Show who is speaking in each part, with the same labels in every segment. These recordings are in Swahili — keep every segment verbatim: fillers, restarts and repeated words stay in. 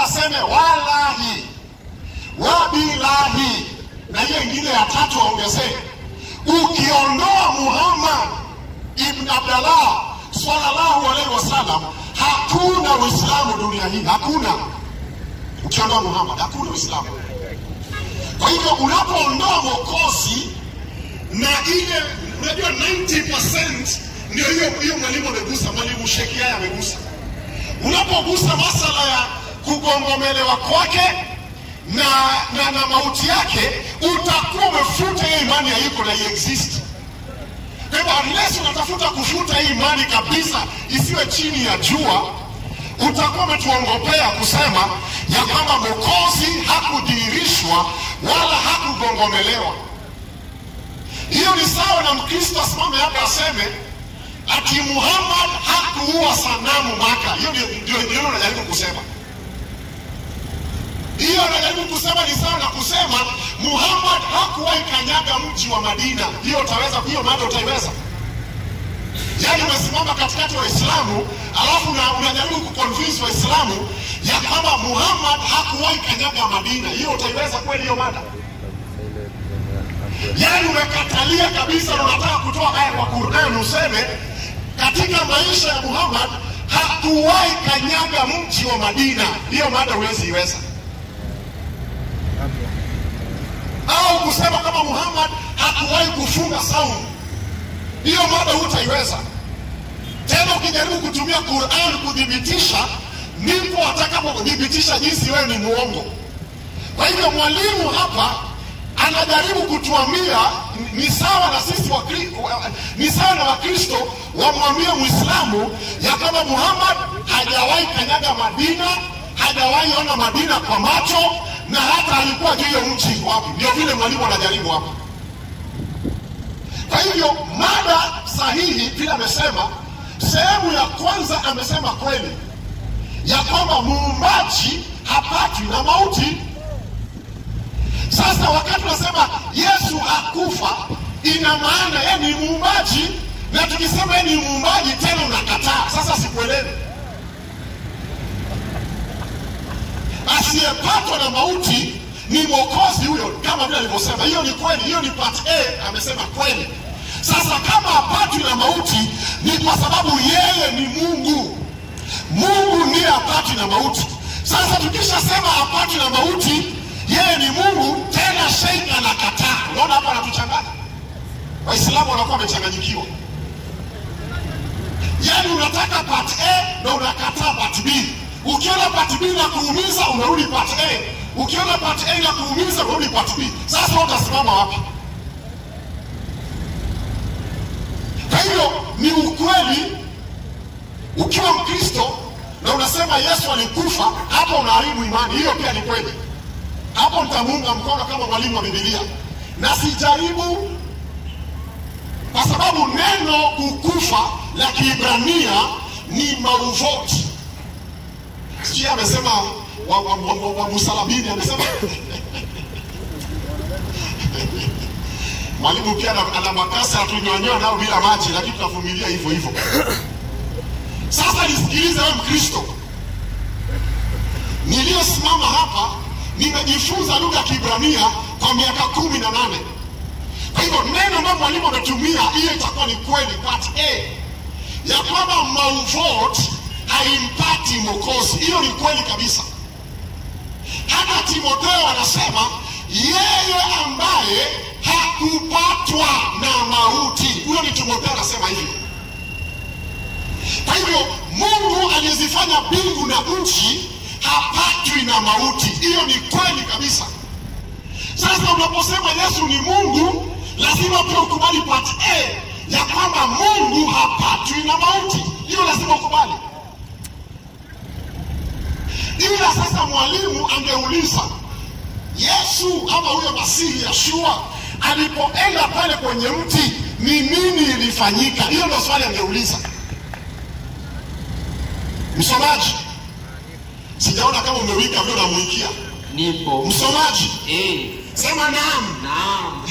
Speaker 1: aseme wallahi, wabilahi, na hiyo ingine ya tatu aongezee, ukiondoa Muhammad ibn Abdullah sallallahu alaihi wasallam, hakuna Uislamu dunia hii, hakuna. Ukiondoa Muhammad hakuna Uislamu. Kwa hivyo unapoondoa Mwokozi na ile, unajua ninety percent ndio hiyo hiyo mwalimu amegusa, mwalimu Sheikh amegusa. Unapogusa masala ya kugongomelewa kwake na, na na mauti yake, utakuwa umefuta hiyo imani ya yuko na exist. Kwa hivyo unless unatafuta kufuta hii imani kabisa isiwe chini ya jua, utakuwa umetuongopea kusema ya kwamba Mwokozi hakudhihirishwa wala hakugongomelewa. Hiyo ni sawa na Mkristo asimame hapa aseme ati Muhammad hakuua sanamu Maka. Hiyo ndio ndio anajaribu kusema. Hiyo anajaribu kusema ni sawa na kusema Muhammad hakuwahi kanyaga mji wa Madina. Hiyo utaweza, hiyo mada utaiweza? Yaani umesimama katikati wa Waislamu alafu unajaribu kuconvince Waislamu ya kwamba Muhammad hakuwahi kanyaga Madina. Hiyo utaiweza kweli hiyo mada? Yaani umekatalia kabisa na unataka kutoa aya kwa Qur'an useme katika maisha ya Muhammad hakuwahi kanyaga mji wa Madina. Hiyo mada huwezi iweza. Au kusema kama Muhammad hakuwahi kufunga saumu. Hiyo mada hutaiweza. Tena ukijaribu kutumia Qur'an kudhibitisha, ndipo atakapodhibitisha jinsi wewe ni muongo. Kwa hivyo mwalimu hapa anajaribu kutuambia ni sawa na sisi wa ni sawa na Wakristo wamwambie Muislamu ya kama Muhammad hajawahi kanyaga Madina, hajawahi ona Madina kwa macho, na hata alikuwa juu ya mji wapi. Ndio vile mwalimu anajaribu hapa. Kwa hivyo mada sahihi vile amesema, sehemu ya kwanza amesema kweli ya kwamba muumbaji hapatwi na mauti. Sasa wakati tunasema Yesu hakufa, ina maana yeye ni muumbaji, na tukisema yeye ni muumbaji tena unakataa. Sasa sikuelewi. Asiyepatwa na mauti ni Mwokozi huyo, kama vile alivyosema. Hiyo ni kweli, hiyo ni part A, amesema kweli. Sasa kama hapatwi na mauti ni kwa sababu yeye ni Mungu. Mungu ndiye hapatwi na mauti. Sasa tukishasema hapatwi na mauti, yeye ni Mungu, tena Sheikh anakataa. Unaona hapa anatuchanganya. Waislamu wanakuwa wamechanganyikiwa. Yaani unataka part A na unakataa part B. Ukiona part B na kuumiza unarudi part A. Ukiona part A na kuumiza unarudi part B. Sasa utasimama wapi? Kwa hiyo ni ukweli, ukiwa Mkristo na unasema Yesu alikufa, hapo unaharibu imani. Hiyo pia ni kweli. Hapo nitamuunga mkono kama mwalimu wa Biblia. Na sijaribu, kwa sababu neno kukufa la Kiebrania ni mauvot. Sijui amesema wa, wa, wa, wa, wa Musalabini amesema mwalimu pia ana makasa atunyonyoa nao bila maji, lakini tutavumilia hivyo hivyo. Sasa nisikilize wewe Mkristo. Niliyosimama hapa nimejifunza lugha ya Kiebrania kwa miaka kumi na nane. Kwa hivyo neno ambalo mwalimu ametumia, hiyo itakuwa ni kweli part A ya kwamba mauvot haimpati Mwokozi. Hiyo ni kweli kabisa. Hata Timotheo anasema yeye ambaye hakupatwa na mauti. Huyo ni Timotheo anasema hivyo. Kwa hivyo Mungu aliyezifanya mbingu na nchi hapatwi na mauti. Hiyo ni kweli kabisa. Sasa unaposema Yesu ni Mungu, lazima pia ukubali part A ya kwamba Mungu hapatwi na mauti. Hiyo lazima ukubali. Ila sasa mwalimu angeuliza, Yesu ama huyo Masihi Yeshua alipoenda pale kwenye mti, ni nini ilifanyika? Hiyo ndio swali angeuliza. Msomaji, sijaona kama umewika vile unamuikia.
Speaker 2: Nipo.
Speaker 1: Msomaji,
Speaker 2: eh,
Speaker 1: sema naam.
Speaker 2: Naam.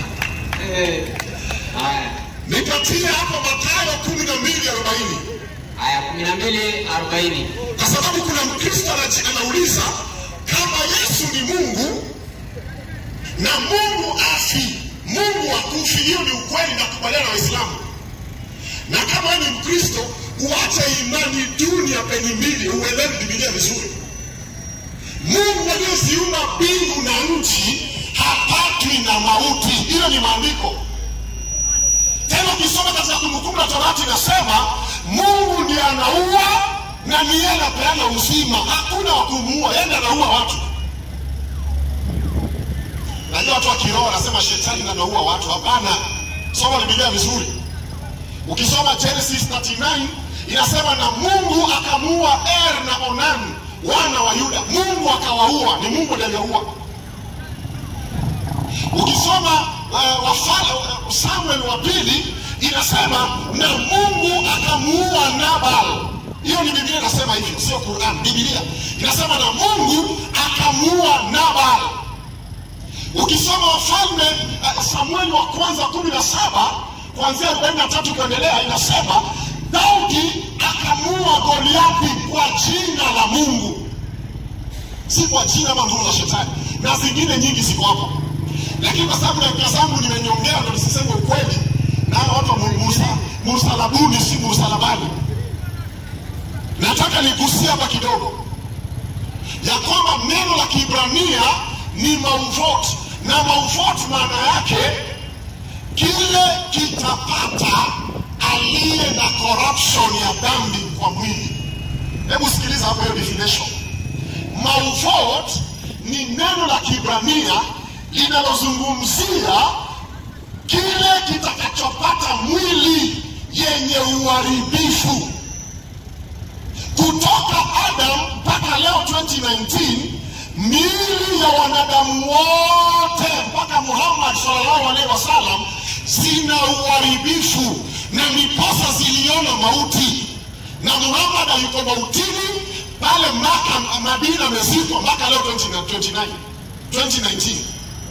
Speaker 2: Eh. Haya.
Speaker 1: Nipatie hapo Mathayo kumi na mbili arobaini.
Speaker 2: aya kumi na mbili arobaini.
Speaker 1: Kwa sababu kuna Mkristo anauliza kama Yesu ni Mungu na Mungu afi, Mungu akufi. Hiyo ni ukweli na kubaliana na Waislamu. Na kama ni Mkristo, uache imani duni ya peni mbili, uelewe Biblia vizuri. Mungu aliyeziumba mbingu na nchi hapatwi na mauti. Hiyo ni maandiko. Tena ukisoma katika Kumbukumbu la Torati inasema Mungu ndiye anaua na ni yeye anapeana uzima. Hakuna wa kumuua, yeye anaua watu. Najua watu wa kiroho wanasema shetani anaua watu. Hapana. Soma Biblia vizuri. Ukisoma Genesis thelathini na tisa inasema na Mungu akamuua Er na Onan, wana wa Yuda. Mungu akawaua, ni Mungu ndiye aliyeua. Ukisoma uh, wafala uh, Samuel wa pili inasema na Mungu akamuua Nabal. Hiyo ni Biblia inasema hivyo, sio Qur'an. Biblia inasema na Mungu akamuua Nabal. Ukisoma Wafalme uh, Samuel wa kwanza kumi na saba kuanzia arobaini na tatu kuendelea inasema Daudi akamuua Goliathi kwa jina la Mungu, si kwa jina la nguvu za shetani. Na zingine nyingi ziko hapo. Lakini kwa sababu na zangu nimenyongea ndio nisiseme ukweli. Na watu wa Musa, msalabuni si msalabani. Nataka nigusie hapa kidogo ya kwamba neno la Kiebrania ni mauvot, na mauvot maana yake kile kitapata aliye na corruption ya dhambi kwa mwili. Hebu sikiliza hapo hiyo definition. Mauvot ni neno la Kiebrania linalozungumzia kile kitakachopata mwili yenye uharibifu. Kutoka Adam mpaka leo twenty nineteen, miili ya wanadamu wote mpaka Muhammad sallallahu alaihi wasallam zina uharibifu, na miposa ziliona mauti. Na Muhammad yuko mautini pale Maka, Madina amezikwa mpaka leo twenty nineteen.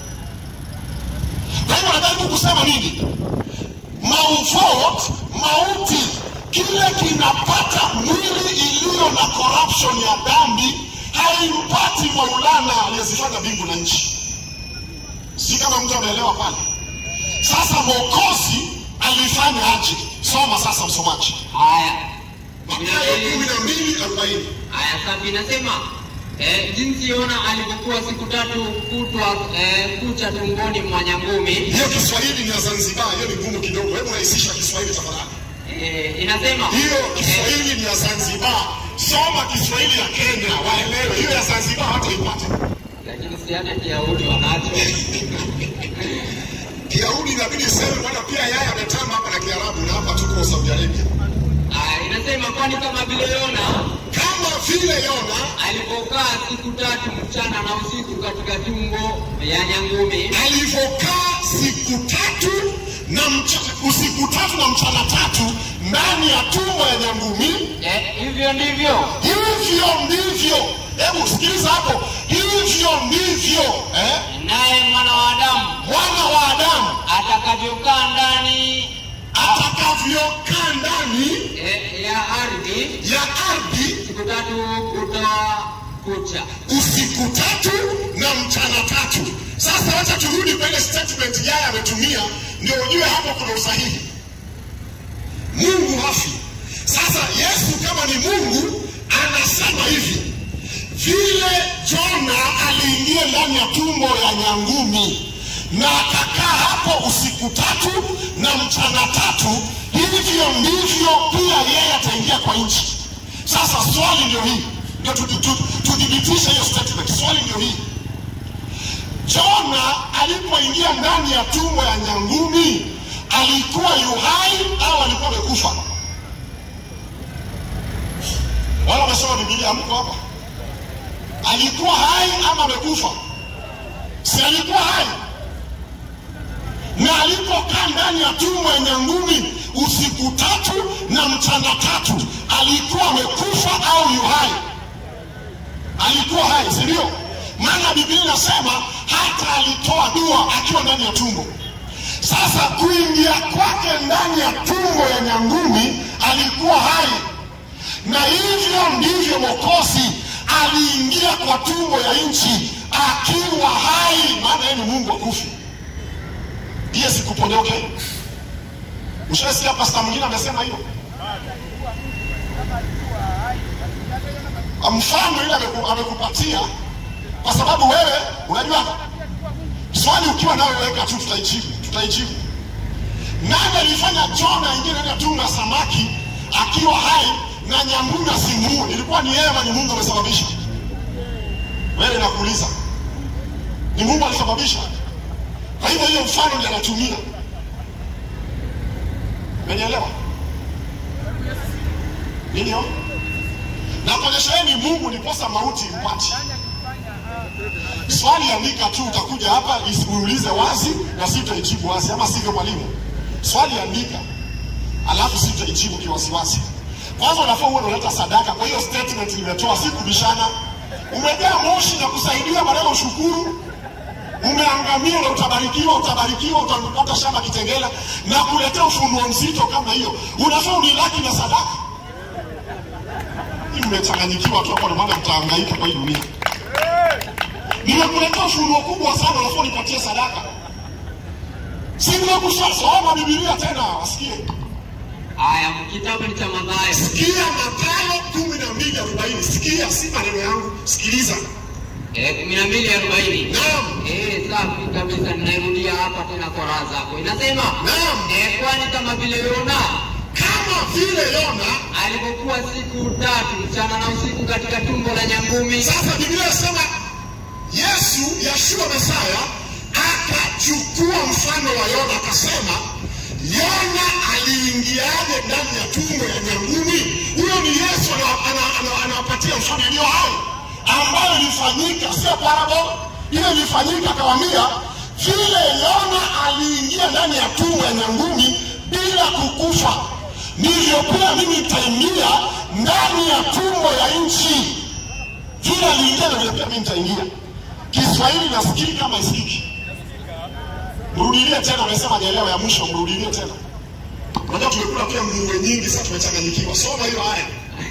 Speaker 1: Kwa hivyo nataka kusema nini? Mauvot, mauti, kile kinapata mwili iliyo na corruption ya dhambi haimpati Maulana aliyezifanya mbingu na nchi. Si kama mtu anaelewa pale. Sasa Mwokozi alifanya aje? Soma sasa msomaji.
Speaker 2: Haya.
Speaker 1: Mathayo kumi na mbili arobaini.
Speaker 2: Aya saba inasema eh, jinsi Yona alipokuwa siku tatu kutwa eh, kucha tumboni mwa nyangumi.
Speaker 1: Hiyo Kiswahili ni ya Zanzibar, hiyo ni ngumu kidogo. Hebu rahisisha Kiswahili tafadhali.
Speaker 2: Eh, inasema
Speaker 1: hiyo Kiswahili eh, ni ya Zanzibar. Soma Kiswahili ya Kenya waelewe. Hiyo ya Zanzibar hata ipate.
Speaker 2: Lakini si hata Kiyahudi wanacho.
Speaker 1: Kiyahudi inabidi sema bwana pia yeye ametama hapa na Kiarabu, na hapa tuko Saudi Arabia.
Speaker 2: Ah, inasema kwani kama vile Yona,
Speaker 1: kama vile Yona
Speaker 2: alipokaa siku tatu mchana na usiku katika tumbo ya nyangumi,
Speaker 1: alipokaa siku tatu na mchana usiku tatu na mchana tatu ndani ya tumbo ya nyangumi,
Speaker 2: eh, hivyo ndivyo
Speaker 1: hivyo ndivyo hebu sikiliza hapo, hivyo ndivyo eh,
Speaker 2: naye mwana wa Adamu
Speaker 1: mwana wa Adamu
Speaker 2: atakavyokaa ndani
Speaker 1: atakavyokaa ndani
Speaker 2: eh, ya ardhi
Speaker 1: ya ardhi
Speaker 2: siku tatu kutoa kucha,
Speaker 1: usiku tatu na mchana tatu. Sasa wacha turudi kwenye statement yeye ametumia ndio ujue hapo kuna usahihi. Mungu hafi. Sasa Yesu kama ni Mungu anasema hivi, vile Jona aliingia ndani ya tumbo ya nyangumi na akakaa hapo usiku tatu na mchana tatu, hivyo ndivyo pia yeye ataingia kwa nchi. Sasa swali ndio hii, ndio tudhibitisha hiyo statement. Swali ndio hii, Jona alipoingia ndani ya tumbo ya nyangumi alikuwa yuhai au alikuwa amekufa? Wala wamesoma Biblia mko hapa? Alikuwa hai ama amekufa? Si alikuwa hai. Na alipokaa ndani ya tumbo ya nyangumi usiku tatu na mchana tatu alikuwa amekufa au yuhai? Alikuwa hai, si ndio? Maana Biblia inasema hata alitoa dua akiwa ndani ya tumbo. Sasa kuingia kwake ndani ya tumbo ya nyangumi alikuwa hai. Na hivyo ndivyo Mwokozi aliingia kwa tumbo ya nchi akiwa hai, maana yeye ni Mungu akufi. Ndiye sikuponyoke. Mshasikia pastor mwingine amesema hiyo? Mfano ile amekupatia kwa sababu wewe unajua swali ukiwa nawe weka tu tutaijibu, tutaijibu. Nani alifanya Jona ingie ndani ya tumbo la samaki akiwa hai na nyangumi asimuue? Ilikuwa ni yeye ama ni Mungu amesababisha? Wewe nakuuliza. Ni Mungu alisababisha? Kwa hivyo hiyo mfano ndiye anatumia. Umeelewa? Ndio? Na kuonyesha ni Mungu ni posa mauti mpati. Swali andika tu, utakuja hapa usiulize wazi na sitaijibu wazi, ama sivyo mwalimu? Swali andika, alafu sitaijibu kiwasiwasi. Kwanza unafaa uwe unaleta sadaka. Kwa hiyo statement nimetoa, si kubishana. Umejaa moshi na kusaidia badala ushukuru. Umeangamia na utabarikiwa, utabarikiwa, utapata shamba Kitengela na kuletea ufunuo mzito kama hiyo. Unafaa unilaki na sadaka. Nimechanganyikiwa tu hapo, maana mtahangaika kwa hii dunia. Nimekuletea ufunuo kubwa sana, unafaa unipatie sadaka. Sio kusoma Biblia tena, wasikie.
Speaker 2: Haya, kitabu ni cha Mathayo.
Speaker 1: Sikia Mathayo kumi na mbili arobaini. Sikia, si maneno yangu, sikiliza.
Speaker 2: Eh, kumi na mbili arobaini.
Speaker 1: Naam.
Speaker 2: Eh, safi kabisa, ninairudia hapa tena kwa raha zako. Inasema,
Speaker 1: naam.
Speaker 2: Eh, kwani kama vile Yona,
Speaker 1: kama vile Yona
Speaker 2: alipokuwa siku tatu mchana na usiku katika tumbo la nyangumi.
Speaker 1: Sasa Biblia inasema Yesu, Yeshua Mesaya, akachukua mfano wa Yona akasema, Yona aliingiaje ndani ya tumbo ya nyangumi? Huyo ni Yesu anawapatia mfano iliyo hai ambayo ilifanyika, sio parable. Ile ilifanyika, akawaambia vile Yona aliingia ndani ya tumbo ya nyangumi bila kukufa, ndivyo pia mimi nitaingia ndani ya tumbo ya nchi. Vile aliingia na pia mimi nitaingia. Kiswahili nasikii kama isikiki. Mrudilie tena, amesema hajaelewa ya mwisho, mrudilie tena. Unajua tumekula pia nguruwe nyingi, sasa tumechanganyikiwa. Soma hiyo haya.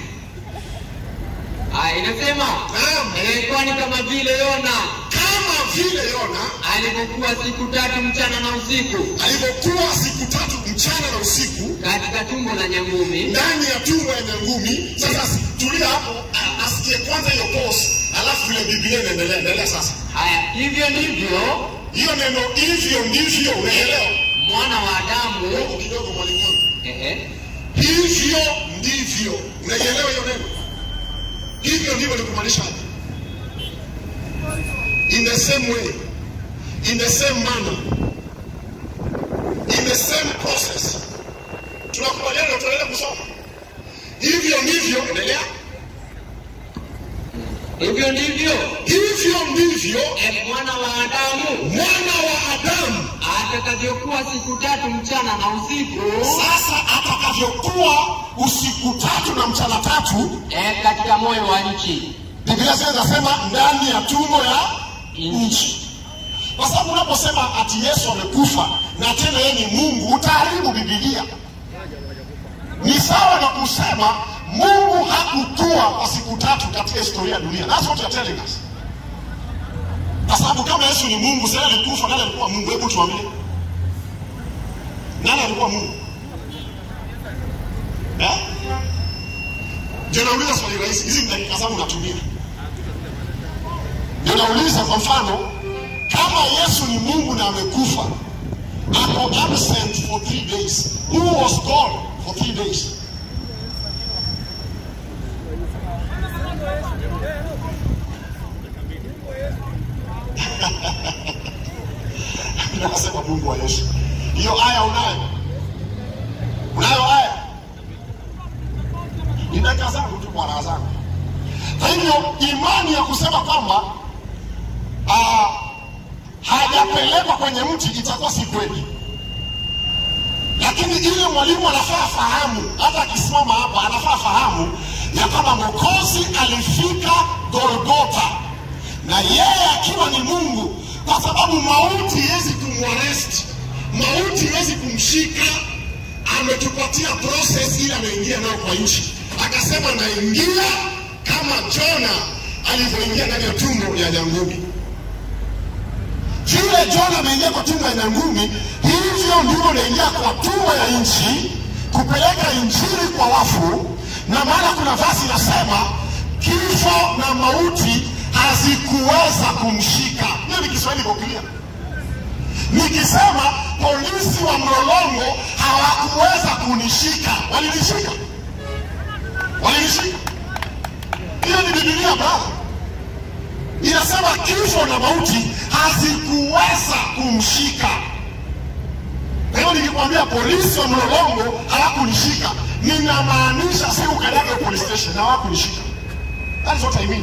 Speaker 2: Haya, inasema, naam, eh, kwani kama vile Yona,
Speaker 1: kama vile Yona
Speaker 2: alipokuwa siku tatu mchana na usiku,
Speaker 1: alipokuwa siku tatu mchana na usiku
Speaker 2: katika tumbo la nyangumi,
Speaker 1: ndani ya tumbo ya nyangumi. Sasa tulia hapo, asikie kwanza hiyo pause, alafu ile Biblia inaendelea. Endelea sasa.
Speaker 2: Haya, hivyo ndivyo,
Speaker 1: hiyo neno hivyo ndivyo, unaelewa?
Speaker 2: Mwana wa Adamu,
Speaker 1: kidogo mwalimu.
Speaker 2: Eh eh.
Speaker 1: Hivyo ndivyo. Unaelewa hiyo neno? Hivyo ndivyo likumaanisha. In the same way, in the same manner, in the same process. Tunakubaliana, tunaendelea kusoma. Hivyo ndivyo, endelea.
Speaker 2: Hivyo ndivyo,
Speaker 1: hivyo ndivyo
Speaker 2: e mwana wa Adamu,
Speaker 1: mwana wa Adamu
Speaker 2: atakavyokuwa siku tatu mchana na usiku.
Speaker 1: Sasa atakavyokuwa usiku tatu na mchana tatu,
Speaker 2: e katika moyo wa nchi.
Speaker 1: Biblia inasema ndani ya tumbo ya nchi. Kwa sababu unaposema ati Yesu amekufa na tena yeye ni Mungu, utaharibu Biblia. Ni sawa na kusema Mungu hakutua kwa siku tatu katika historia ya dunia. That's what you're telling us. Kwa sababu kama Yesu ni Mungu, sasa alikufa, nani alikuwa Mungu? Hebu tuambie. Nani alikuwa Mungu? Eh? Ndio nauliza swali rahisi. Hizi ni dakika zangu natumia. Ndio nauliza kwa mfano, kama Yesu ni Mungu na amekufa, ako absent for three days. Who was gone for three days? Nasema Mungu wa Yesu. Hiyo aya unayo? Unayo aya? Ni dakika zangu tu, bwana zangu. Kwa hivyo imani ya kusema kwamba ah hajapelekwa kwenye mti itakuwa si kweli. Lakini ile mwalimu anafaa fahamu, hata akisimama hapa anafaa fahamu ya kwamba Mwokozi alifika Golgotha na yeye akiwa ni Mungu, kwa sababu mauti haiwezi kumwarrest, mauti haiwezi kumshika. Ametupatia process ile ameingia nayo kwa nchi. akasema naingia kama Jona alivyoingia ndani ya tumbo ya nyangumi. Vile Jona ameingia kwa tumbo ya nyangumi, hivyo ndivyo naingia kwa tumbo ya nchi kupeleka injili kwa wafu. Na maana kuna vasi inasema kifo na mauti hazikuweza kumshika. Hiyo ni Kiswahili kwa clear. Nikisema polisi wa Mlolongo hawakuweza kunishika, walinishika. Walinishika. Hiyo ni Biblia brother. Inasema kifo na mauti hazikuweza kumshika. Kwa hiyo nikikwambia polisi wa Mlolongo hawakunishika, ninamaanisha si ukadaka police station na hawakunishika. That is what I mean.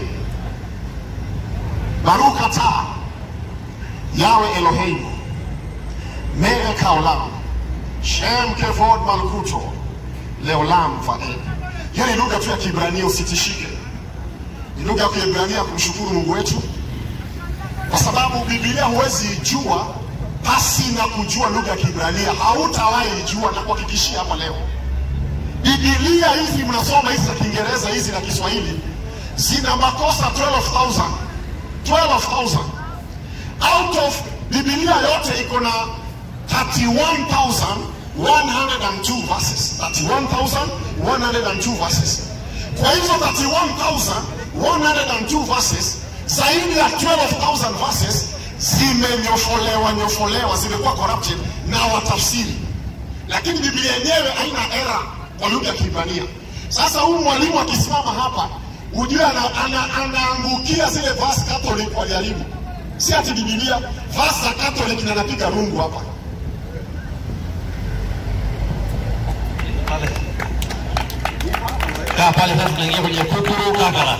Speaker 1: Baruch atah Yahweh Eloheinu melech haolam shem kevod malkuto leolam vaed. Hiyo ni lugha tu ya Kiebrania, usitishike. Ni lugha ya Kiebrania kumshukuru Mungu wetu, kwa sababu Biblia huwezi jua pasi na kujua lugha ya Kiebrania. Hautawahi jua, na kuhakikishia hapa leo. Biblia hizi mnasoma hizi za Kiingereza hizi na Kiswahili zina makosa twelve thousand. twelve thousand. Out of Biblia yote iko na thirty-one thousand one hundred two verses. thirty-one thousand one hundred two verses. Kwa hizo thirty-one thousand one hundred two verses, zaidi ya twelve thousand verses zimenyofolewa nyofolewa, zimekuwa corrupted na watafsiri. Lakini Biblia yenyewe haina error kwa lugha ya Kiebrania. Sasa huyu mwalimu akisimama hapa, ujue anaangukia zile verse Catholic wajaribu. Si ati Biblia, verse za Catholic na napiga rungu hapa.
Speaker 3: Kaa pale sasa, tunaingia kwenye kukuru kakara.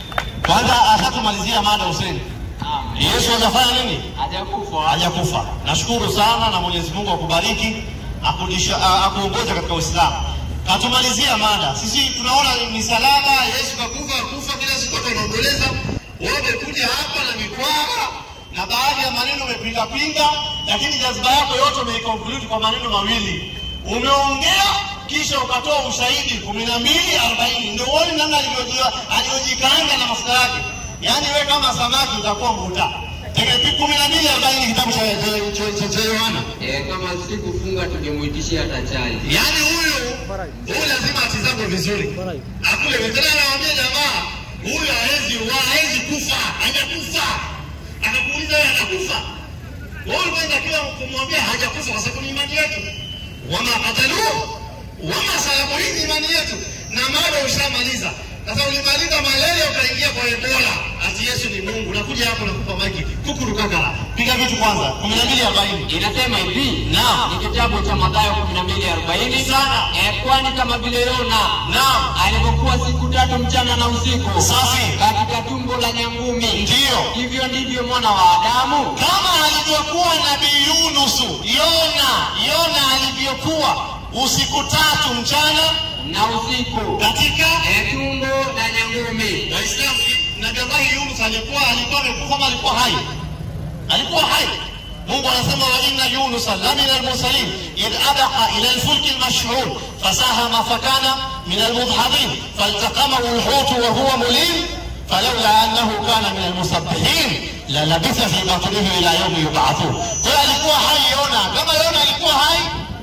Speaker 3: Kwanza ashatumalizia mada Hussein. Yesu hajafanya nini?
Speaker 2: Hajakufa.
Speaker 3: Hajakufa. Nashukuru sana na Mwenyezi Mungu akubariki, akudisha akuongoza katika Uislamu. Katumalizia mada. Sisi tunaona misalaba, Yesu kakufa, kufa kila siku tunaomboleza. Wewe kuja hapa na mikwara na baadhi ya maneno umepiga pinga, lakini jazba yako yote umeiconclude kwa maneno mawili. Umeongea kisha ukatoa ushahidi kumi na mbili arobaini. Ndio wewe nani alivyojua aliojikaanga na mafuta yake. Yaani wewe kama samaki utakuwa mbuta. Tegepi kumi na mbili arobaini kitabu cha cha Yohana.
Speaker 2: Eh, kama sikufunga tungemuitishia hata chai.
Speaker 3: Yaani huyu huyu lazima atizamwe vizuri. Akule veterana anawaambia jamaa, huyu haezi haezi kufa, hajakufa. Akakuuliza yeye anakufa. Wewe kwanza kila kumwambia hajakufa kwa sababu ni imani yetu. Wama qatalu wama salamu, hii imani yetu. Na mada ushamaliza. Sasa ulimaliza malaria ukaingia kwa Ebola. Ati Yesu ni Mungu. Nakuja hapo nakupa maiki. Kukuru kakala. Piga vitu kwanza. kumi na mbili arobaini.
Speaker 2: Inasema hivi.
Speaker 3: Naam.
Speaker 2: Ni kitabu cha Mathayo kumi na mbili arobaini.
Speaker 3: Sana.
Speaker 2: Eh, kwani kama vile Yona.
Speaker 3: Naam.
Speaker 2: Alipokuwa siku tatu mchana na usiku.
Speaker 3: Safi.
Speaker 2: Katika tumbo la nyangumi.
Speaker 3: Ndio.
Speaker 2: Hivyo ndivyo mwana wa Adamu.
Speaker 3: Kama alivyokuwa nabii Yunusu, Yona, Yona alivyokuwa usiku tatu mchana
Speaker 2: na usiku
Speaker 3: katika
Speaker 2: eh, tumbo la nyangumi.
Speaker 3: Waislamu, nabii Allah Yunus alikuwa alikuwa amekufa, alikuwa hai. Alikuwa hai. Mungu anasema wa inna Yunus la min al-mursalin id abaqa ila al-fulk al-mashhun fasahama fakana min al-mudhhabin faltaqamahu al-hut wa huwa mulim falawla annahu kana min al-musabbihin la labitha fi batnihi ila yawm yub'athun. Kwa alikuwa hai Yona. Kama Yona alikuwa hai,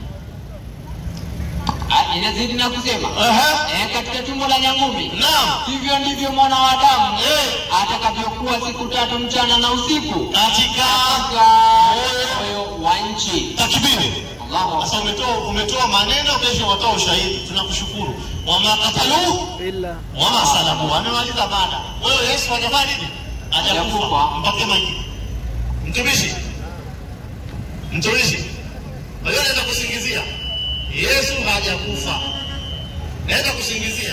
Speaker 2: inazidi na kusema
Speaker 3: Aha.
Speaker 2: eh, katika tumbo la nyangumi.
Speaker 3: Naam.
Speaker 2: Hivyo ndivyo mwana wa Adamu
Speaker 3: Eh.
Speaker 2: atakavyokuwa siku tatu mchana na usiku
Speaker 3: katika
Speaker 2: moyo wa nchi.
Speaker 3: takbiri.
Speaker 2: Allahu
Speaker 3: Sasa umetoa umetoa maneno, kesho watoa ushahidi. Tunakushukuru. Wama qatalu illa wama salabu. Amemaliza mada. Wewe Yesu hajafanya nini? Hajakufa. Mpaka maji. Mtumishi. Mtumishi. Wewe unaweza kusingizia Yesu hajakufa. Naweza kusingizia.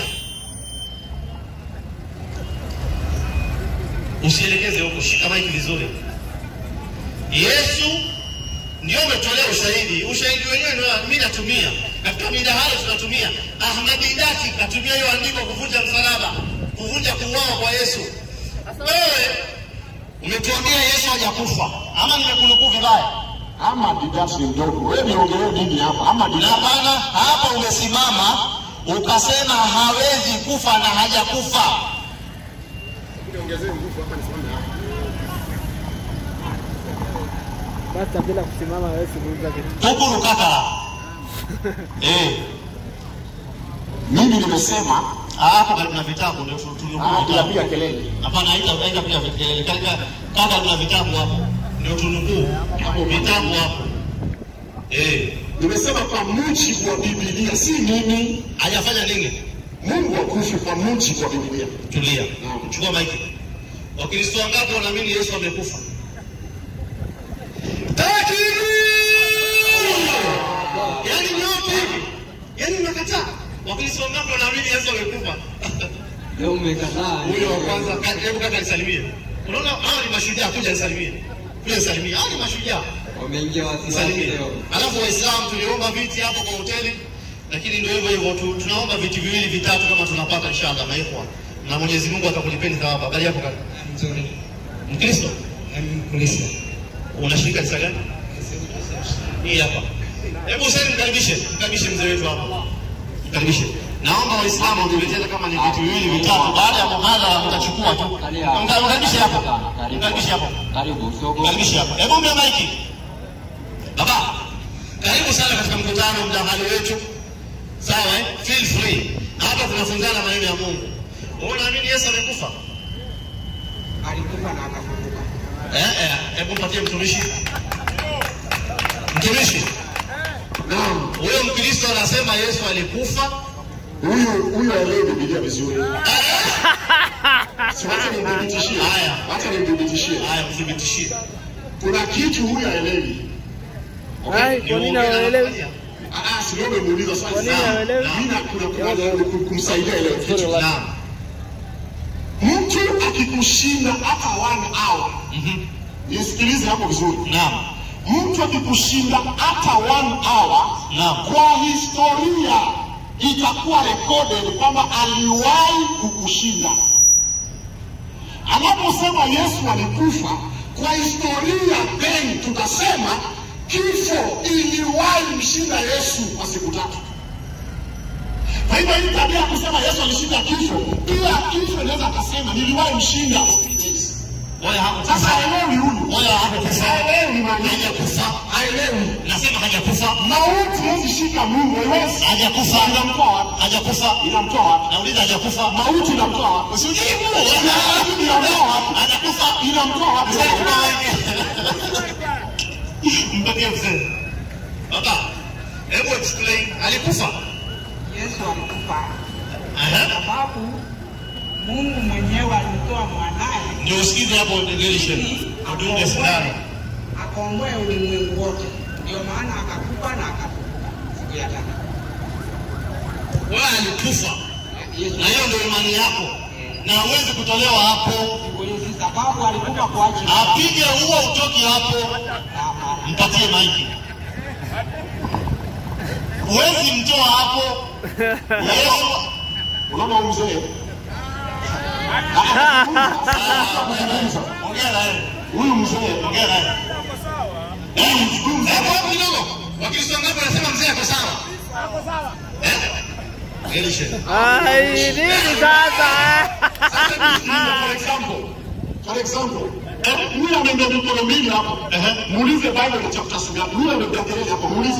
Speaker 3: Usielekeze huko, shika maiki vizuri. Yesu ndio umetolea ushahidi. Ushahidi wenyewe ndio mimi natumia. Katika midahalo tunatumia. Ahmad Dati katumia hiyo andiko kuvunja msalaba, kuvunja kuuawa kwa Yesu. Wewe umetuambia Yesu hajakufa. Ama nimekunukuu vibaya?
Speaker 1: Ama Didasi mdogo, wewe niongelee nini hapa? Ama Didasi
Speaker 3: hapa hapa umesimama ukasema hawezi kufa na hajakufa.
Speaker 4: Basta bila kusimama wewe simuuliza kitu.
Speaker 3: Huku rukaka. Eh.
Speaker 1: Mimi nimesema
Speaker 3: hapo karibu na vitabu ndio tunukuu.
Speaker 1: Ah, pia kelele.
Speaker 3: Hapana, haita haita pia kelele. Kaka kaka kuna vitabu hapo. Ndio tunukuu. Hapo vitabu hapo. Eh.
Speaker 1: Nimesema kwa mujibu wa Biblia, si mimi.
Speaker 3: Hajafanya nini?
Speaker 1: Mungu akufi kwa mujibu wa Biblia.
Speaker 3: Tulia. Chukua maiki. Wakristo wangapi wanaamini Yesu amekufa? Takbir! Yaani nyote. Yaani mnakataa. Wakristo wangapi wanaamini Yesu amekufa?
Speaker 2: Leo umekataa.
Speaker 3: Huyo wa kwanza, hebu kaka nisalimie. Unaona hao ni mashujaa, kuja nisalimie. Kuja nisalimie. Hao ni mashujaa.
Speaker 2: Wameingia wasiwasi leo.
Speaker 3: Alafu Waislamu tuliomba viti hapo kwa hoteli, lakini ndio hivyo hivyo tu, tunaomba viti viwili vitatu kama tunapata inshallah na ikhwan. Na Mwenyezi Mungu atakulipeni thawabu. Habari yako kaka?
Speaker 2: Nzuri.
Speaker 3: Mkristo?
Speaker 2: Mkristo.
Speaker 3: Unashirika kanisa gani? Hii hapa. Hebu sasa mkaribishe, mkaribishe mzee wetu hapa. Mkaribishe. Naomba Waislamu tuletee kama ni vitu viwili vitatu, baada ya muhadhara mtachukua tu. Mkaribishe hapa. Mkaribishe hapa.
Speaker 2: Karibu soko.
Speaker 3: Mkaribishe hapa. Hebu mpe maiki. Baba, karibu sana katika mkutano mdahalo wetu. Sawa eh? Feel free. Hapa tunafunzana maneno ya Mungu. Wewe unaamini Yesu amekufa?
Speaker 2: Alikufa na akafufuka.
Speaker 3: Eh eh, hebu patie mtumishi. Mtumishi.
Speaker 1: Naam.
Speaker 3: Huyo Mkristo anasema Yesu alikufa.
Speaker 1: Huyu huyu aelewe Biblia vizuri. Sasa nimthibitishie.
Speaker 3: Haya.
Speaker 1: Acha nimthibitishie.
Speaker 3: Haya, mthibitishie.
Speaker 1: Kuna kitu huyu aelewi.
Speaker 4: Hai, kwa nini hawaelewi?
Speaker 1: Ah ah, sio muuliza swali.
Speaker 4: Kwa nini hawaelewi?
Speaker 1: Mimi kuna kuna kumsaidia ile kitu.
Speaker 3: Naam.
Speaker 1: Mtu akikushinda hata one hour.
Speaker 3: Mhm.
Speaker 1: Nisikilize hapo vizuri.
Speaker 3: Naam.
Speaker 1: Mtu akikushinda hata one hour,
Speaker 3: Naam.
Speaker 1: kwa historia itakuwa recorded kwamba aliwahi kukushinda. Anaposema Yesu alikufa, kwa historia then tutasema kifo iliwahi mshinda Yesu kwa siku tatu. Kwa hivyo hii tabia ya kusema Yesu alishinda kifo, pia kifo inaweza kusema niliwahi mshinda for three days.
Speaker 3: Wala hapo
Speaker 1: Sasa haelewi huyu.
Speaker 3: wala hapo kufa.
Speaker 1: Haelewi maana
Speaker 3: Hajakufa.
Speaker 1: haelewi.
Speaker 3: Nasema hajakufa.
Speaker 1: Mauti haiwezi shika Mungu, haiwezi.
Speaker 3: Hajakufa.
Speaker 1: Inamtoa wapi?
Speaker 3: Hajakufa.
Speaker 1: Inamtoa wapi?
Speaker 3: Nauliza hajakufa.
Speaker 1: Mauti inamtoa wapi?
Speaker 3: Usijibu.
Speaker 1: Inamtoa wapi?
Speaker 3: Hajakufa.
Speaker 1: Inamtoa wapi?
Speaker 3: Mpatie mzee. Baba, hebu explain. Alikufa.
Speaker 5: Yesu alikufa
Speaker 3: Aha.
Speaker 5: sababu Mungu mwenyewe alitoa mwanaye
Speaker 3: Ndio usikize hapo direction. Adunge sindano.
Speaker 5: akomboe ulimwengu wote. Ndio maana akakufa na akafufuka siku ya tatu.
Speaker 3: Wewe alikufa.
Speaker 5: Yesu
Speaker 3: Na hiyo ndio imani yako. Na huwezi kutolewa hapo.
Speaker 5: si sababu alikufa kwa ajili ya
Speaker 3: Apige huo utoki hapo. Mpatie maiki. Huwezi mtoa hapo. Yesu.
Speaker 1: Unaona huyu mzee?
Speaker 3: Ongea naye.
Speaker 1: Huyu mzee,
Speaker 3: Ongea naye. Eh, hapo kidogo. Wakristo wangapi wanasema mzee ako sawa? Ako sawa. Eh? Direction.
Speaker 4: Ai, nini sasa?
Speaker 1: for example, for example, eh, huyu ameenda mikono mbili hapo.
Speaker 3: Ehe.
Speaker 1: Muulize Bible ni chapter ngapi? Huyu ameenda kelele hapo, muulize.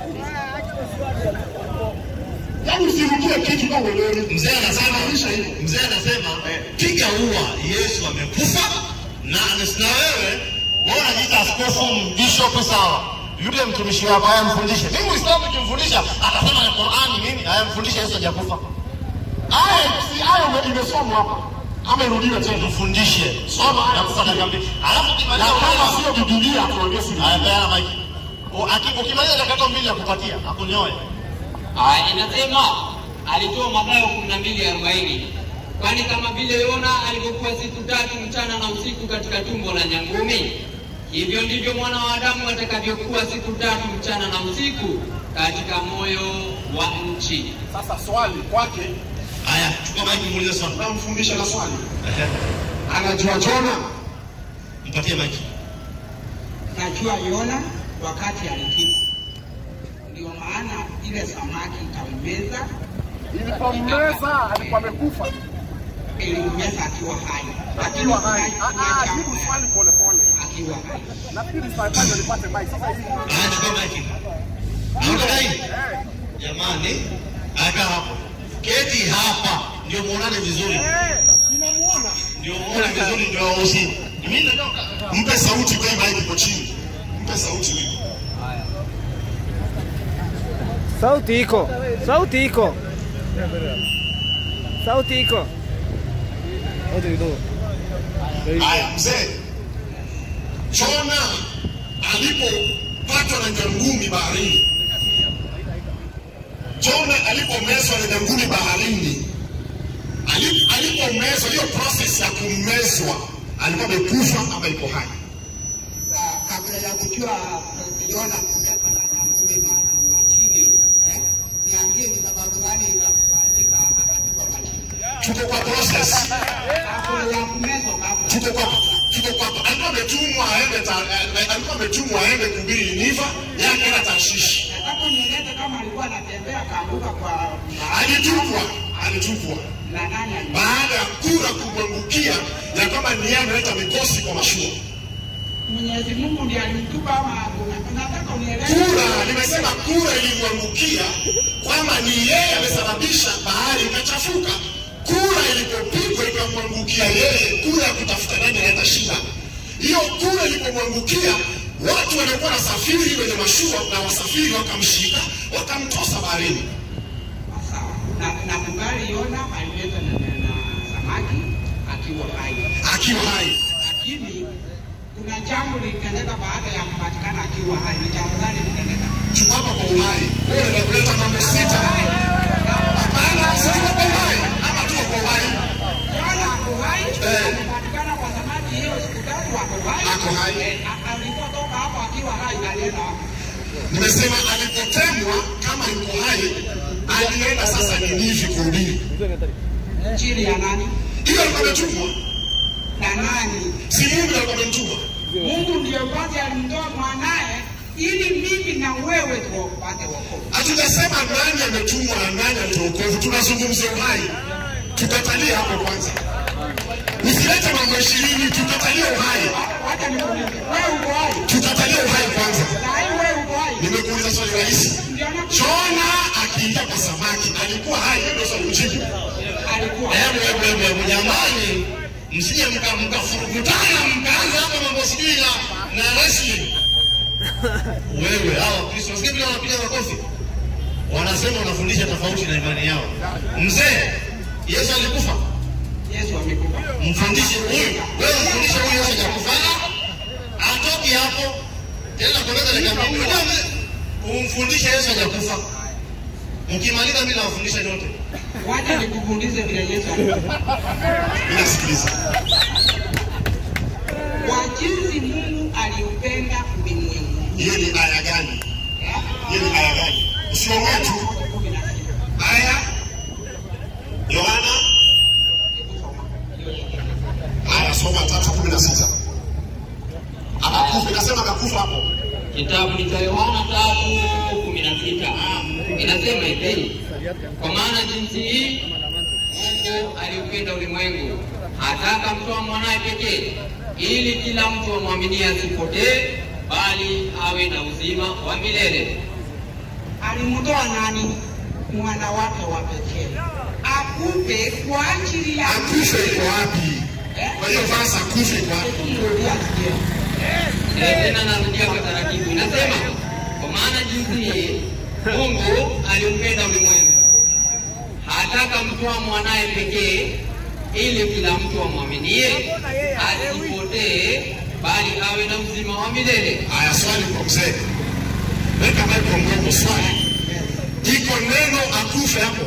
Speaker 1: Yaani usirukie kitu kama uelewi.
Speaker 3: Mzee anasema
Speaker 1: Maanisha hivyo.
Speaker 3: mzee anasema piga ua Yesu amekufa na na wewe wewe unajiita askofu bishop sawa. Yule mtumishi wako haya mfundishe. Mimi Muislamu nikimfundisha atasema ni Qur'ani nini? Haya mfundishe Yesu hajakufa.
Speaker 1: Aya, si aya imesomwa hapa. Ama irudiwe tena.
Speaker 3: Mfundishe. Soma na kufa dakika mbili. Alafu
Speaker 1: Na
Speaker 3: kimaliza
Speaker 1: kama sio Biblia tuongee si.
Speaker 3: haya peana maiki. Ukimaliza dakika mbili ya kupatia akunyoe.
Speaker 2: Aya, inasema alitoa Mathayo kumi na mbili arobaini. Kwani kama vile Yona alivyokuwa siku tatu mchana na usiku katika tumbo la nyangumi, hivyo ndivyo mwana wa Adamu atakavyokuwa siku tatu mchana na usiku katika moyo wa nchi.
Speaker 1: Sasa swali kwake,
Speaker 3: Haya, chukua maiki muulize swali.
Speaker 1: namfundisha na swali.
Speaker 3: Ehe.
Speaker 1: Anajua Jona?
Speaker 3: Mpatie maiki.
Speaker 5: najua Yona wakati alikifa. Ndio maana ile samaki ikameza
Speaker 1: Ilipommeza alikuwa amekufa.
Speaker 5: Ilimmeza akiwa hai.
Speaker 1: Akiwa hai. Ah, jibu swali pole pole.
Speaker 5: Akiwa hai.
Speaker 1: Nafikiri swali bado nipate mai. Sasa hivi.
Speaker 3: Anachukua maiki. Anadai. Jamani, aka hapo. Keti hapa ndio muonane vizuri.
Speaker 1: Eh, tunamuona.
Speaker 3: Ndio muonane vizuri ndio usi. Mimi natoka.
Speaker 1: Mpe sauti kwa maiki iko chini. Mpe sauti hiyo.
Speaker 4: Sauti iko. Sauti iko. Sauti iko.
Speaker 1: Haya mzee. Jona alipopatwa na nyangumi baharini. Jona alipomezwa na nyangumi baharini. Alipomezwa, hiyo process ya kumezwa, alikuwa amekufa ama yuko hai?
Speaker 5: Kabla ya kujua Jona kumezwa na nyangumi majini, eh, niambie ni sababu gani ikafanyika akatupwa majini?
Speaker 1: Tuko kwa process.
Speaker 5: Kabla ya kumezwa kabla.
Speaker 1: Tuko kwa tuko kwa alikuwa ametumwa aende alikuwa ametumwa aende kuhubiri Niniva, yeye akaenda Tarshishi.
Speaker 5: Nataka nieleze kama alikuwa anatembea kaanguka kwa
Speaker 1: Alitupwa, alitupwa.
Speaker 5: na nani alikuwa?
Speaker 1: Baada ya kura kumwangukia ya kwamba ni yeye analeta mikosi kwa mashua.
Speaker 5: Mwenyezi Mungu ndiye alimtupa ama nataka unieleze.
Speaker 1: Kura, nimesema kura ilimwangukia kwamba ni yeye amesababisha bahari ikachafuka. Kura ilipopigwa ikamwangukia yeye, kura ya kutafuta nani analeta shida. Hiyo kura ilipomwangukia, watu walikuwa nasafiri kwenye mashua na wasafiri wakamshika, wakamtosa baharini.
Speaker 5: Sawa. Na na kubali Yona aliweza na, na, na samaki akiwa hai.
Speaker 1: Akiwa hai.
Speaker 5: Lakini kuna jambo lilitendeka baada ya kupatikana akiwa hai. Ni jambo gani lilitendeka?
Speaker 1: Chukapa kwa uhai. Wewe ndio kuleta mambo sita. Hapana, sisi kwa uhai. Ama tu kwa uhai.
Speaker 5: Yona ako hai.
Speaker 1: Eh.
Speaker 5: Alipatikana kwa samaki hiyo siku tatu ako hai.
Speaker 1: Ako hai.
Speaker 5: Eh, alipotoka hapo akiwa hai alienda wapi?
Speaker 1: Nimesema alipotemwa kama yuko hai, alienda sasa Ninivi kuhubiri.
Speaker 5: Chini ya nani?
Speaker 1: Hiyo alikuwa ametumwa.
Speaker 5: Na nani?
Speaker 1: Si Mungu alikuwa ametumwa.
Speaker 5: Mungu ndiyo kwanza alimtoa mwanae ili mimi na wewe tupate wokovu.
Speaker 1: Hatujasema nani ametumwa na nani alitoa wokovu, tunazungumzia uhai. Tukatalie hapo kwanza. Usilete mambo ishirini, tukatalie uhai.
Speaker 5: Wacha nikuulize, wewe uko hai?
Speaker 1: Tukatalie uhai kwanza.
Speaker 5: Na hii wewe uko hai?
Speaker 1: Nimekuuliza swali rahisi. Jona akiingia kwa samaki alikuwa hai, ndio swali ujibu.
Speaker 5: Alikuwa.
Speaker 3: Hebu hebu hebu jamani, msije mkamkafurukutana mkaanza hapa mambo sijui na na wrestling. Wewe hao Kristo wasikie vile wanapiga makofi. Wanasema unafundisha tofauti na imani yao. Mzee, Yesu alikufa.
Speaker 5: Yesu amekufa.
Speaker 3: Mfundishe huyu. Wewe mfundishe huyu Yesu hajakufa. Atoki hapo. Tena koleza nikamwambia, umfundishe Yesu hajakufa. Mkimaliza mimi nawafundisha nyote.
Speaker 5: Wacha nikufundishe vile Yesu alikufa.
Speaker 1: Nasikiliza.
Speaker 5: Kwa jinsi Mungu aliupenda ulimwengu.
Speaker 1: Hiyo ni aya gani? Hiyo ni aya gani? Usiongee tu. Aya Yohana aya soma tatu kumi na sita. Akakufa, inasema akakufa hapo.
Speaker 2: Kitabu ni cha Yohana tatu kumi na sita. Inasema hivi: kwa maana jinsi hii Mungu aliupenda ulimwengu hata akamtoa mwanae pekee, ili kila mtu amwaminie asipotee, bali awe na uzima wa milele.
Speaker 5: Alimtoa nani? Mwana wake wa pekee. Akupe kwa ajili ya
Speaker 1: Akufe iko wapi? Kwa hiyo basi akufe iko wapi?
Speaker 5: kumrudia sikia.
Speaker 2: Eh, tena narudia kwa taratibu. Inasema kwa maana jinsi hii Mungu alimpenda ulimwengu hata akamtoa mwanae pekee, ili kila mtu amwaminie asipotee, bali awe na uzima wa milele.
Speaker 1: Aya, swali kwa mzee. Weka maji kwa mgongo, swali. Iko neno akufe hapo?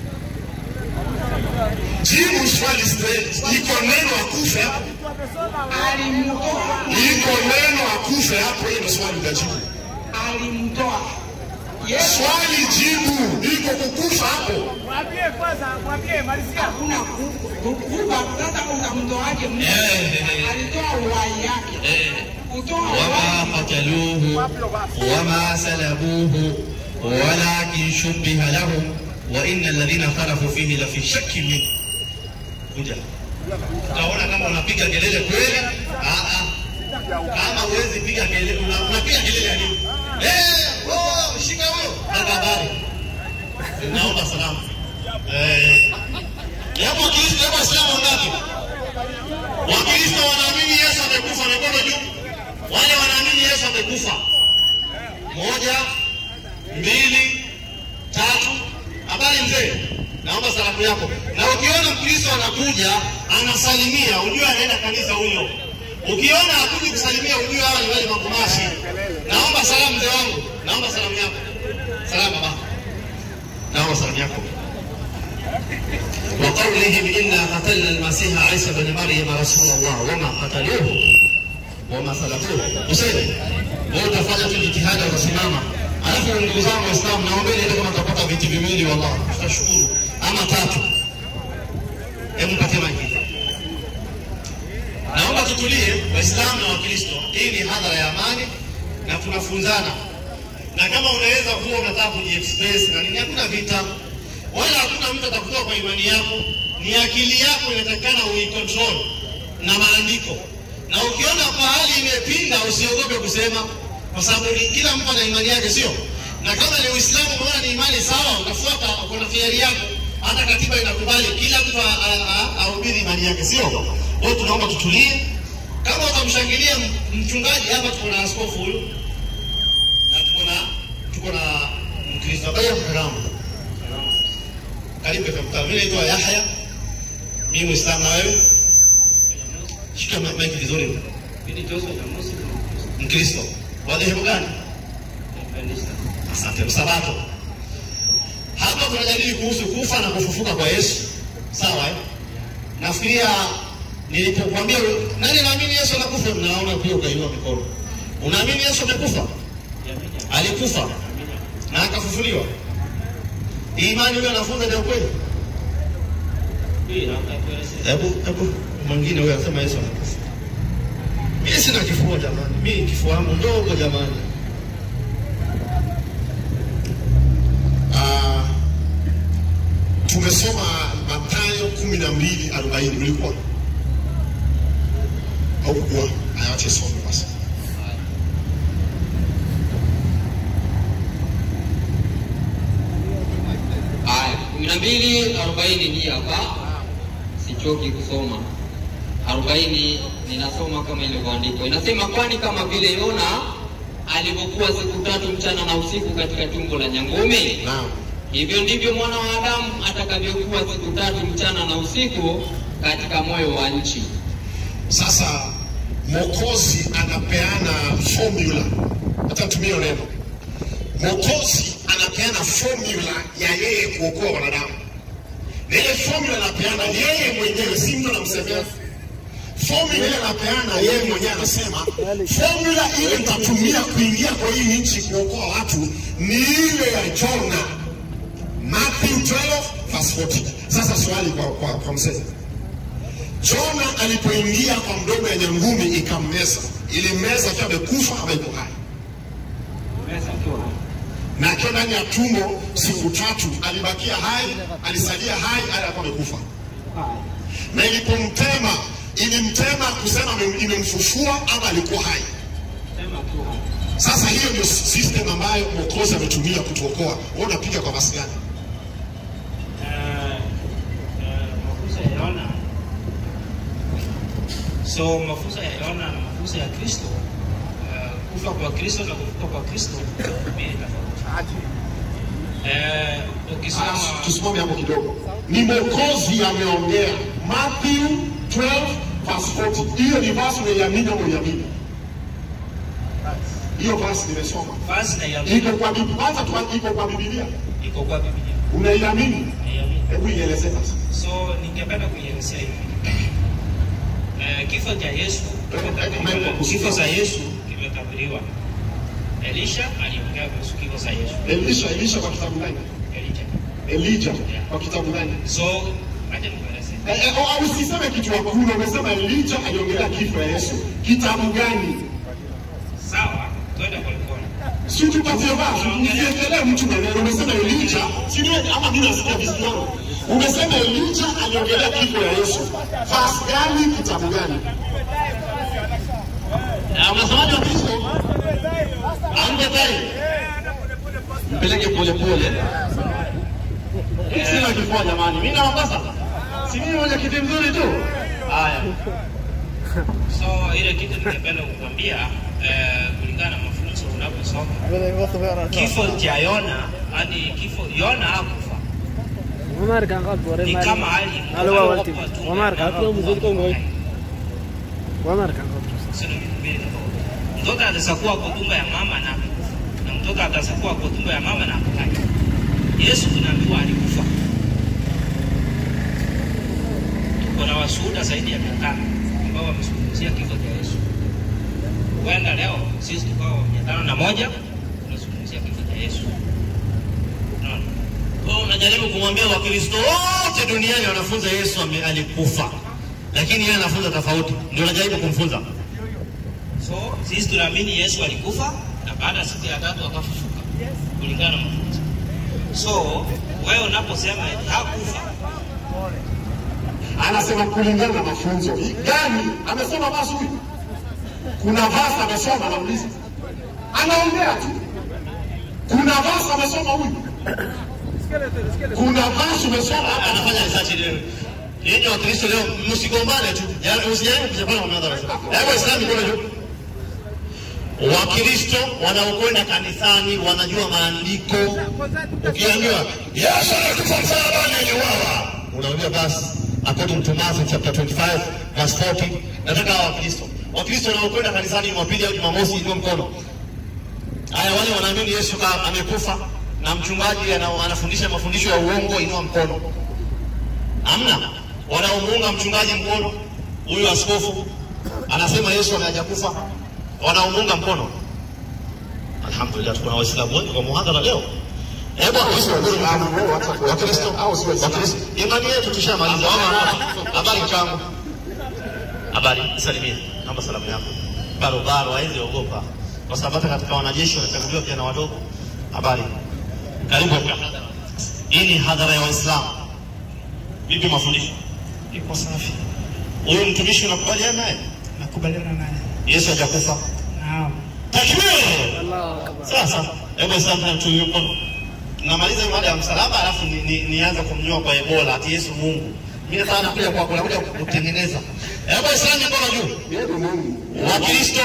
Speaker 1: Jibu swali straight. Iko neno akufe hapo?
Speaker 5: Alimtoa.
Speaker 1: Iko neno akufe hapo? Hiyo swali utajibu.
Speaker 5: Alimtoa. Yesu
Speaker 1: Swali jibu. Iko kukufa hapo?
Speaker 4: Mwambie kwanza, mwambie malizia.
Speaker 5: hakuna kukufa. Sasa utamtoaje mtu? Alitoa uhai yake. Kutoa uhai.
Speaker 3: وما قتلوه وما سلبوه ولكن شبه لهم wa inna alladhina khalafu fihi la fi shakkin min. Kuja. Utaona kama unapiga kelele kweli? Ah ah. Kama huwezi piga kelele, unapiga kelele ya nini? Eh, oh, shika huyo. Na habari. Naomba salamu. Eh. Yapo Kristo, yapo Islamu ngapi? Wakristo wanaamini Yesu amekufa, mikono juu. Wale wanaamini Yesu amekufa. Moja, mbili, tatu. Habari mzee, naomba salamu yako. Na ukiona Mkristo anakuja anasalimia, ujue anaenda kanisa huyo. Ukiona hakuji kusalimia, ujue hawa ni wale makumashi. Naomba salamu mzee wangu, naomba salamu yako. Salamu baba. Naomba salamu yako. وقولهم إنا قتلنا المسيح عيسى بن مريم رسول الله وما قتلوه وما صلبوه. Useme wewe utafanya tu jitihada ukasimama. Alafu ndugu zangu Waislamu, naombeni hata kama tutapata viti viwili wallahi tutashukuru, ama tatu. Hebu pate maiki. Naomba tutulie Waislamu na Wakristo. Hii ni hadhara ya amani na tunafunzana. Na kama unaweza kuwa unataka kujiexpress na nini, hakuna vita. Wala hakuna mtu atakutoa kwa imani yako. Ni akili yako inatakana uicontrol na maandiko. Na ukiona kwa hali imepinda usiogope kusema, kwa sababu kila mtu ana imani yake, sio? Na kama ni Uislamu unaona ni imani sawa, utafuata kuna hiari yako. Hata katiba inakubali kila mtu ahubiri imani yake, sio? Kwa hiyo tunaomba tutulie. Kama utamshangilia mchungaji, hapa tuko na askofu huyu. Na tuko na tuko na Mkristo baya karamu. Karibu kwa mtaa. Mimi naitwa Yahya. Mimi Muislamu na wewe? Shika maiki vizuri. Mimi ni Joseph na Muslim. Mkristo. Wa dhehebu gani? Asante. Msabato. Hapa tunajadili kuhusu kufa na kufufuka kwa Yesu. Sawa eh? Nafikiria nilipokuambia nani anaamini Yesu anakufa, mnaona pia ukainua mikono. Unaamini Yesu amekufa? Alikufa na akafufuliwa. Imani huyo anafunza ndio kweli? Hebu hebu mwingine huyo anasema Yesu anakufa. Mimi sina kifua jamani. Mimi kifua wangu ndogo jamani.
Speaker 1: Ah, tumesoma Mathayo kumi na mbili arobaini. Ulikuwa? Au kwa ayache somo basi.
Speaker 2: Aya, kumi na mbili arobaini hii hapa. Sichoki kusoma. arobaini ninasoma kama ilivyoandikwa. Inasema, kwani kama vile Yona alivyokuwa siku tatu mchana na usiku katika tumbo la nyangumi,
Speaker 1: Naam.
Speaker 2: hivyo ndivyo mwana wa Adamu atakavyokuwa siku tatu mchana na usiku katika moyo wa nchi.
Speaker 1: Sasa Mwokozi anapeana formula. Hata tumio neno. Mwokozi anapeana formula ya yeye kuokoa wanadamu. Na ile formula anapeana yeye mwenyewe, si mtu anamsemea. Formula ile anapeana yeye mwenyewe, anasema formula ile nitatumia kuingia kwa hii nchi kuokoa watu ni ile ya Jona. Matthew twelve verse forty. Sasa swali kwa kwa, kwa mzee. Jona alipoingia kwa mdomo ya nyangumi ikammeza. Ile meza akiwa amekufa ama iko hai?
Speaker 2: Meza akiwa hai.
Speaker 1: Na akiwa ndani ya tumbo siku tatu alibakia hai, alisalia hai, alikuwa amekufa. Na ilipomtema, ilimtema kusema imemfufua ama alikuwa hai? Sasa hiyo ndio system ambayo Mwokozi ametumia kutuokoa. Wewe unapiga kwa basi gani?
Speaker 6: Mafunzo ya Yona. So mafunzo ya Yona na mafunzo ya Kristo, uh, kufa kwa Kristo na kufufuka kwa Kristo ni tofauti. Eh, ukisoma
Speaker 1: Tusimame hapo kidogo. Ni Mwokozi ameongea. Matthew twelve verse forty. Hiyo ni verse unaiamini au unaiamini? Hiyo verse nimesoma.
Speaker 6: basi na ya
Speaker 1: Iko kwa Biblia. Kwanza tu iko kwa Biblia.
Speaker 6: iko kwa Biblia.
Speaker 1: Unaiamini?
Speaker 6: Naiamini.
Speaker 1: Hebu ieleze basi.
Speaker 6: So ningependa kuielezea hivi. Eh, kifo cha Yesu, kifo cha Yesu kimetabiriwa. Elisha aliongea kuhusu kifo cha Yesu.
Speaker 1: Elisha, Elisha kwa kitabu gani?
Speaker 6: Elijah.
Speaker 1: Elijah kwa kitabu gani?
Speaker 6: So acha nikueleze.
Speaker 1: Eh, eh, au usiseme kitu hakuna, umesema Elijah aliongelea kifo ya Yesu. Kitabu gani?
Speaker 6: Sawa, twende kwa mkono.
Speaker 1: Si tupatie basi, usiendelee mtu na neno. Umesema Elijah, si ndio? Ama mimi nasikia vizuri. Umesema Elijah aliongelea kifo ya Yesu. Verse gani, kitabu gani? Na unasemaje Kristo? Angetai. Mpeleke pole pole. Sina kifua jamani. Mimi naomba sasa. Si mimi moja kitu mzuri tu. Haya.
Speaker 6: So ile kitu ningependa kukwambia eh, kulingana na mafunzo unaposoma kifo cha Yona hadi kifo Yona hakufa.
Speaker 4: Omar kan qad wore
Speaker 6: Ni kama hali
Speaker 4: alwa walti Omar kan qad mzuri kwa ngoi Omar kan qad
Speaker 6: mtoto atasakuwa kwa tumbo ya mama na na mtoto atasakuwa kwa tumbo ya mama na Yesu tunaambiwa alikufa. Kuna washuhuda zaidi ya mia tano ambao wamezungumzia kifo cha Yesu. Wenda leo sisi tukao mia tano na moja tunazungumzia kifo cha Yesu. Unaona?
Speaker 3: Kwa unajaribu kumwambia Wakristo wote duniani wanafunza Yesu alikufa. Lakini yeye anafunza tofauti. Ndio unajaribu kumfunza.
Speaker 6: So sisi tunaamini Yesu alikufa na baada ya siku ya tatu akafufuka. Kulingana na mafunzo. So wewe unaposema hakufa,
Speaker 1: anasema kulingana na mafunzo gani? Amesema basi huyu. Kuna vasa amesoma na uliza. Anaongea tu. Kuna vasa amesoma huyu. Kuna vasa amesoma
Speaker 3: Anafanya research leo. Yeye wa Kristo leo msigombane tu. Yaani usijaribu kujapana kwa madarasa. Hapo Islamu kuna juu. Wakristo wanaokwenda kanisani wanajua maandiko. Ukiambiwa Yesu alikufa msalabani aliuawa, unaambia basi according to Matthew chapter twenty-five verse forty. Nataka Wakristo Wakristo wanaokwenda kanisani Jumapili au Jumamosi inua mkono. Haya, wale wanaamini Yesu kama amekufa na mchungaji anafundisha mafundisho ya uongo inua mkono. Hamna. Wanaomuunga mchungaji mkono, huyu askofu anasema Yesu hajakufa, wanaomuunga mkono. Alhamdulillah kuna Waislamu wengi kwa muhadhara leo. Hebu Wakristo au sio Wakristo? Imani yetu tushamaliza. Habari changu. Habari, salimia. Naomba salamu yako. Baro baro haizi ogopa. Kwa sababu hata katika wanajeshi wanachaguliwa vijana wadogo. Habari. Karibu kwa hadhara. Hii ni hadhara ya Waislamu. Vipi mafundisho?
Speaker 6: iko safi.
Speaker 3: Huyu mtumishi unakubaliana naye?
Speaker 6: Nakubaliana naye.
Speaker 3: Yesu hajakufa.
Speaker 6: Naam.
Speaker 3: Takbir! Allahu Akbar. Sasa, hebu sasa tunywe mkono. Tunamaliza mada ya msalaba alafu nianza ni, ni kumnyoa kwa Ebola ati Yesu Mungu. Mimi nataka nakuja kwa kula kuja kutengeneza. Hebu Islamu mkono juu.
Speaker 1: Yesu Mungu.
Speaker 3: Wakristo.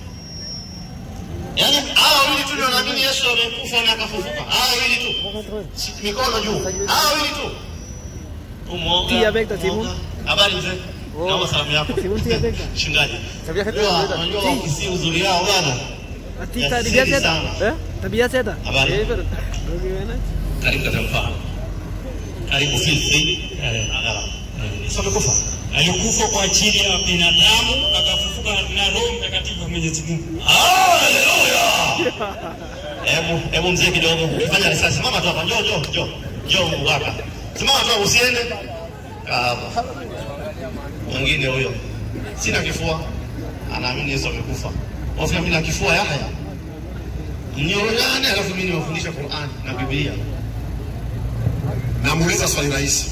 Speaker 3: Yaani hao wawili tu ndio wanaamini Yesu amekufa na akafufuka. Hao wawili tu. Mikono juu. Hao wawili tu. Umoga.
Speaker 4: Tia Vector Simon.
Speaker 3: Habari mzee. Naomba salamu yako.
Speaker 4: Simon tia Vector.
Speaker 3: Shingaji.
Speaker 4: Tabia yetu
Speaker 3: unajua wakisi uzuri wao bwana.
Speaker 4: Ati tabia zetu. Eh? Tabia zetu.
Speaker 3: Habari.
Speaker 4: Eh, pero.
Speaker 3: Karibu katika mfano. Karibu filthi. Agala. Yesu amekufa.
Speaker 6: Alikufa kwa ajili ya binadamu akafufuka na Roho Mtakatifu wa Mwenyezi Mungu.
Speaker 3: Haleluya. Hebu hebu mzee kidogo. Ukifanya risasi simama tu hapa. Njoo njoo njoo. Njoo Mungu hapa. Simama tu usiende. Hapa. Mwingine huyo. Sina kifua. Anaamini Yesu amekufa. Wafanya mimi na kifua ya haya. Mnyorogane alafu mimi niwafundisha Qur'an na Biblia.
Speaker 1: Namuuliza swali rahisi.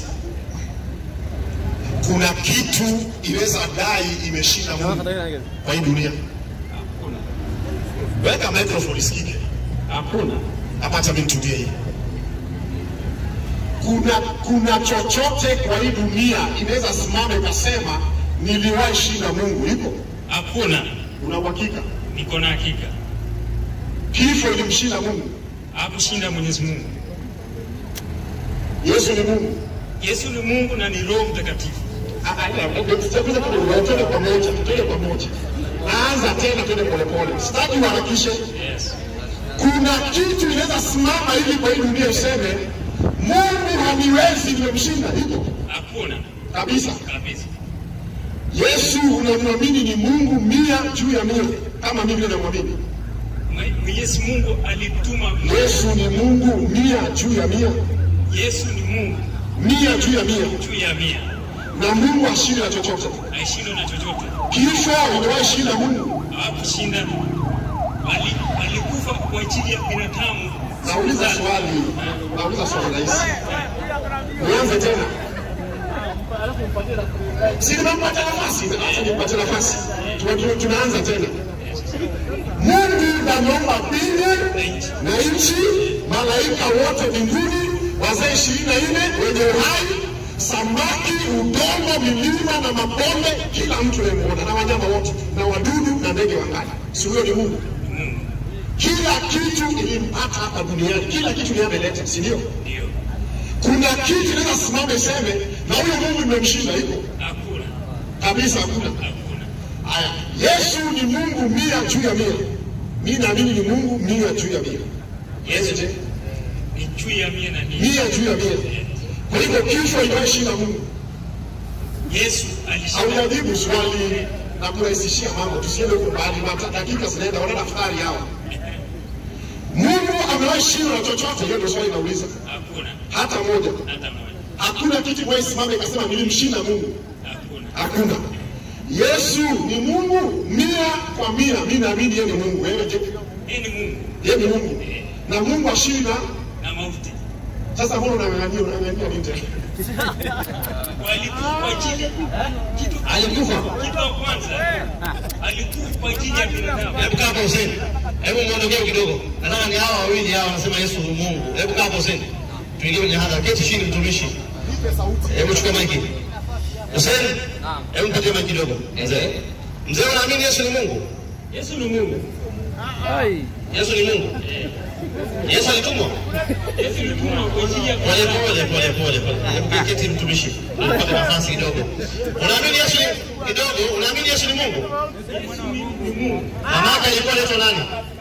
Speaker 1: Kuna kitu inaweza dai imeshinda Mungu kwa hii dunia? Weka microphone isikike.
Speaker 6: Hakuna.
Speaker 1: Hapa hata mimi nitulie hii. Kuna kuna chochote kwa hii dunia inaweza simama ikasema niliwahi shinda Mungu? Ipo?
Speaker 6: Hakuna.
Speaker 1: Una uhakika?
Speaker 6: Niko na hakika.
Speaker 1: Kifo ilimshinda Mungu?
Speaker 6: Hakushinda Mwenyezi Mungu.
Speaker 1: Yesu ni Mungu.
Speaker 6: Yesu ni Mungu na ni Roho Mtakatifu.
Speaker 1: Tutakuja tuende pamoja, tuende pamoja. Naanza tena, tuende polepole. Sitaki uharakishe.
Speaker 6: Yes.
Speaker 1: Kuna kitu inaweza simama hivi kwa hii dunia useme Mungu haniwezi nimemshinda? Ipo?
Speaker 6: Hakuna.
Speaker 1: Kabisa.
Speaker 6: Kabisa.
Speaker 1: Yesu unamwamini ni Mungu mia juu ya mia kama mimi namwamini?
Speaker 6: Mwenyezi Mungu alituma.
Speaker 1: Yesu ni Mungu mia juu ya mia?
Speaker 6: Yesu ni Mungu
Speaker 1: mia juu ya mia.
Speaker 6: juu ya mia.
Speaker 1: Na Mungu hashindi na chochote.
Speaker 6: Haishindwi na chochote.
Speaker 1: Kifo iliwahi shinda Mungu?
Speaker 6: Hakushinda. Wali- walikufa kwa ajili ya binadamu.
Speaker 1: Nauliza swali, nauliza swali rahisi. Nianze tena. Si nimempatia nafasi, acha nimpatie nafasi. Tuna- Tunaanza tena. Mungu ameumba mbingu na nchi, malaika wote mbinguni, wazee ishirini na nne wenye uhai, samaki, udongo, milima na mabonde, kila mtu anayemwona, na wanyama wote na wadudu na ndege wangani. Si huyo ni Mungu? Kila kitu ilimpata hapa duniani, kila kitu ni ameleta, si ndio?
Speaker 6: Ndio.
Speaker 1: Kuna kitu naweza simame iseme na huyo Mungu nimemshinda, iko
Speaker 6: Hakuna.
Speaker 1: kabisa? Hakuna.
Speaker 6: Hakuna.
Speaker 1: Haya, Yesu ni Mungu mia juu ya mia. Mimi naamini ni Mungu mia juu ya mia. Yesu je?
Speaker 6: Ni juu ya mia na mia.
Speaker 1: Mia juu ya mia. Kwa hivyo kifo inashinda Mungu.
Speaker 6: Yesu alishinda.
Speaker 1: Haujajibu swali na kurahisishia mambo, tusiende huko mbali, hata dakika zinaenda, wana daftari hao. Mungu amewahi shinda chochote? Hiyo ndio swali nauliza.
Speaker 6: Hakuna.
Speaker 1: Hata moja.
Speaker 6: Hata moja.
Speaker 1: Hakuna kitu kwa simama ikasema nilimshinda Mungu.
Speaker 6: Hakuna.
Speaker 1: Hakuna. Yesu ni Mungu mia kwa mia. Mimi naamini yeye ni Mungu. Wewe je?
Speaker 6: Yeye ni Mungu.
Speaker 1: Yeye ni Mungu. Na Mungu ashinda.
Speaker 6: Na mauti.
Speaker 1: Sasa mbona unang'ang'ania unang'ang'ania nini tena?
Speaker 6: Walikufa kwa ajili kitu
Speaker 1: Alikufa.
Speaker 6: kitu wa kwanza. Alikufa kwa ajili ya binadamu.
Speaker 3: Hebu kaa hapo Hussein. Hebu muondokee kidogo. Nataka ni hawa wawili hawa wanasema Yesu ni Mungu. Hebu kaa hapo Hussein. Tuingie kwenye hadhara. Keti chini mtumishi. Hebu chukua maiki. Hussein. Hebu mpatie maiki kidogo. Mzee. Mzee unaamini Yesu ni Mungu?
Speaker 6: Yesu ni Mungu.
Speaker 4: Ai.
Speaker 3: Yesu ni Mungu. Yesu alitumwa.
Speaker 6: Yesu alitumwa kwa ajili ya
Speaker 3: Pole pole pole pole pole. Hebu keti mtumishi. Unapata nafasi kidogo. Unaamini Yesu ni kidogo? Unaamini Yesu ni Mungu? Mama yake alikuwa anaitwa nani?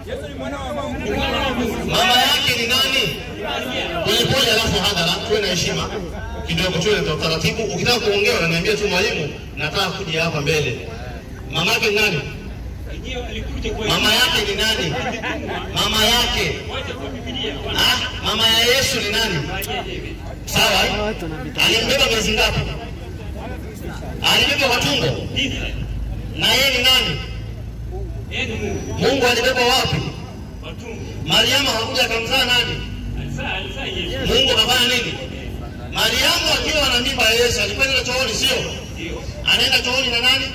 Speaker 3: Mama yake ni nani? Pole pole, alafu hadhara, tuwe na heshima kidogo, tuwe na utaratibu. Ukitaka kuongea unaniambia tu mwalimu, nataka kuja hapa mbele. Mama yake ni nani?
Speaker 6: Yeye alikuja kwa
Speaker 3: Mama yake ni nani? Mama yake.
Speaker 6: Wacha kwa Biblia.
Speaker 3: Ah, mama ya Yesu ni nani? Sawa? eh?
Speaker 4: Watu wanapita.
Speaker 3: Alimbeba miezi ngapi? Alibeba kwa tumbo.
Speaker 6: Hivi.
Speaker 3: Na yeye ni nani?
Speaker 6: Yeye ni Mungu.
Speaker 3: Mungu alibeba wapi?
Speaker 6: Watumwa.
Speaker 3: Mariamu hakuja akamzaa nani?
Speaker 6: Alizaa alizaa Yesu.
Speaker 3: Mungu anafanya nini? Mariamu akiwa na mimba ya Yesu alikwenda chooni, sio?
Speaker 6: Ndio.
Speaker 3: Anaenda chooni na nani?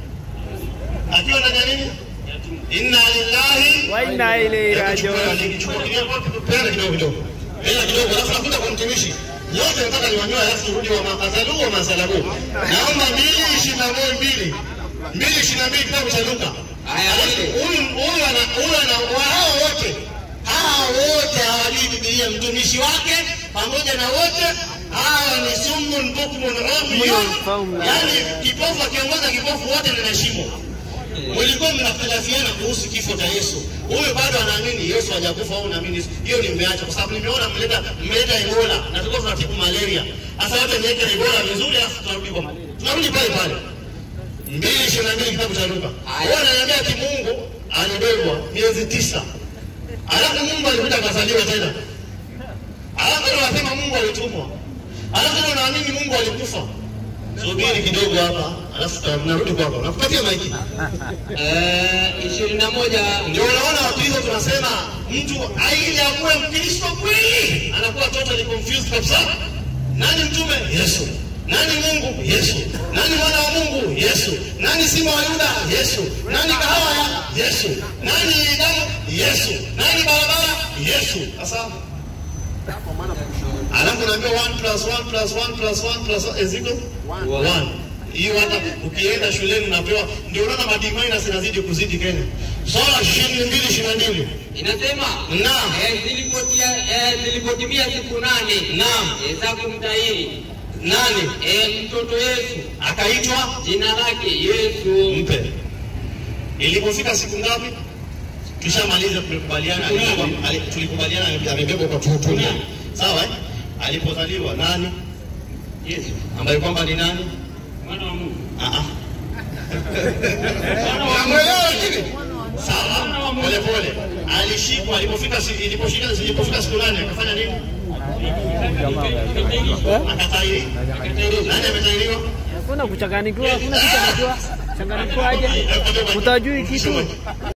Speaker 3: Akiwa ndani ya nini? Inna lillahi
Speaker 4: Wa inna ilaihi rajiun.
Speaker 3: Penda kidogo kidogo. Penda kidogo, alafu nakuja kwa mtumishi. Yote nataka niwanyoe, alafu turudi wa makazalu wa masalabu. Naomba mbili ishirini na moja mbili. Mbili ishirini na mbili kitabu cha Luka. Alafu huyu huyu ana huyu ana wao wote. Hao wote hawajui Biblia, mtumishi wake pamoja na wote hawa ni sumun bukmun umyun. Yaani kipofu akiongoza kipofu wote ni heshima. Mlikuwa mnakhtalafiana kuhusu kifo cha Yesu. Huyu bado anaamini Yesu hajakufa au unaamini Yesu. Hiyo nimeacha kwa sababu nimeona mleta mleta Ebola na tulikuwa tunatibu malaria. Sasa wote niweke Ebola vizuri afu tunarudi kwa malaria. Tunarudi pale pale. mbili ishirini na mbili kitabu cha Luka. Wao wananiambia ati Mungu alibebwa miezi tisa. Alafu Mungu alikuja akazaliwa tena. Alafu wanasema Mungu alitumwa. Alafu wanaamini Mungu alikufa. Subiri kidogo hapa, alafu tunarudi kwako. Nakupatia maiki.
Speaker 2: Eh, ishirini na moja.
Speaker 3: Ndio unaona watu hizo tunasema mtu ili akuwe Mkristo kweli anakuwa totally confused kabisa. Nani mtume? Yesu. Nani Mungu? Yesu. Nani mwana wa Mungu? Yesu. Nani sima wa Yuda? Yesu. Nani kahawa ya? Yesu. Nani damu? Yesu. Nani barabara? Yesu. Sasa alafu naambia one plus one plus one plus one plus one is equal one. Hiyo hata ukienda shuleni unapewa, ndio unaona madimai zinazidi kuzidi Kenya. Sura ishirini na mbili ishirini na mbili
Speaker 2: Inasema
Speaker 3: naam,
Speaker 2: eh, zilipotia eh, zilipotimia siku nane
Speaker 3: naam,
Speaker 2: eh, za kumtahiri
Speaker 3: nani
Speaker 2: eh, mtoto Yesu
Speaker 3: akaitwa
Speaker 2: jina lake Yesu.
Speaker 3: mpe. Ilipofika siku ngapi? Tushamaliza tulikubaliana, tulikubaliana amebebwa kwa tutuni. Sawa eh? Alipozaliwa nani?
Speaker 6: Yesu.
Speaker 3: Ambaye kwamba ni nani?
Speaker 6: Mwana wa Mungu.
Speaker 3: Ah ah. Unamuelewa nini? Sawa. Pole pole. Alishikwa alipofika ilipofika ilipofika siku nane akafanya nini? Akatairi. Nani ametairiwa?
Speaker 4: Hakuna kuchanganyikiwa, hakuna kuchanganyikiwa. Changanyikiwa aje? Utajui kitu.